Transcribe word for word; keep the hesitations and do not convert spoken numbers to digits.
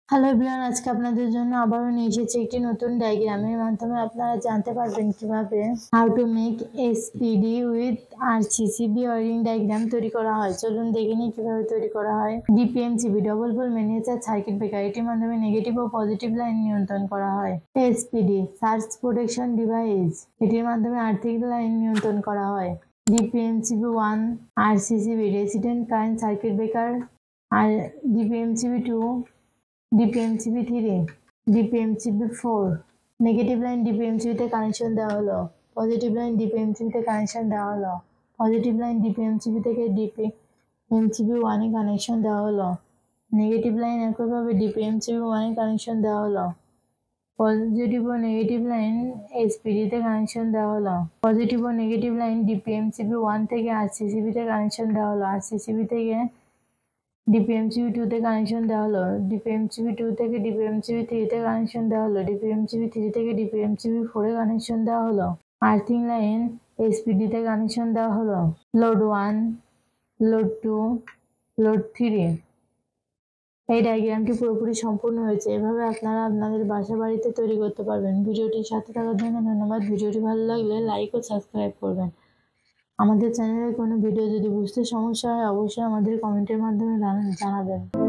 Hello everyone, আজকে আপনাদের জন্য আবারও নিয়ে এসেছি একটি নতুন ডায়াগ্রামের মাধ্যমে আপনারা জানতে পারবেন কিভাবে how to make SPD with RCCB wiring diagram তৈরি করা হয়। চলুন দেখে নিই কিভাবে তৈরি করা হয়। DPMCB double pole miniature circuit breaker, এটির মাধ্যমে নেগেটিভ ও পজিটিভ লাইন নিয়ন্ত্রণ করা হয়। এসপিডি সার্জ প্রোটেকশন ডিভাইস, এটির মাধ্যমে আর্থিক লাইন নিয়ন্ত্রণ করা হয়। DPMCB one RCCB resident current circuit breaker, আর DPMCB two DPMCB three, DPMCB four negative line ডিপিএমসিবিতে কানেকশন দেওয়া হলো, পজিটিভ লাইন ডিপিএমসিবিতে কানেকশন দেওয়া হলো, পজিটিভ লাইন ডিপিএমসিবি থেকে ডিপিএমসিবি ওয়ানে কানেকশন দেওয়া হলো, নেগেটিভ লাইন একইভাবে ডিপিএমসিবি ওয়ানে কানেকশন দেওয়া হলো, পজিটিভ ও নেগেটিভ লাইন এসপিডিতে কানেকশন দেওয়া হলো, পজিটিভ ও নেগেটিভ লাইন ডিপিএমসিবি ওয়ান থেকে আরসিসিবিতে কানেকশন দেওয়া হলো, আরসিসিবি থেকে ডিপিএমসিবি টু তে কানেকশন দেওয়া হলো, ডিপিএমসিবি টু থেকে ডিপিএমসিবি থ্রি তে কানেকশন দেওয়া হলো, ডিপিএমসিবি থ্রি থেকে ডিপিএমসিবি ফোর এ কানেকশন দেওয়া হলো, আর্থিং লাইন এসপিডি তে কানেকশন দেওয়া হলো, load one, load two, load three. এই ডায়াগ্রামটি পুরোপুরি সম্পূর্ণ হয়েছে। এভাবে আপনারা আপনাদের বাসা বাড়িতে তৈরি করতে পারবেন। ভিডিওটির সাথে থাকার জন্য ধন্যবাদ। ভিডিওটি ভালো লাগলে লাইক ও সাবস্ক্রাইব করবেন। আমাদের চ্যানেলের কোনো ভিডিও যদি বুঝতে সমস্যা হয় অবশ্যই আমাদের কমেন্টের মাধ্যমে জানাবেন।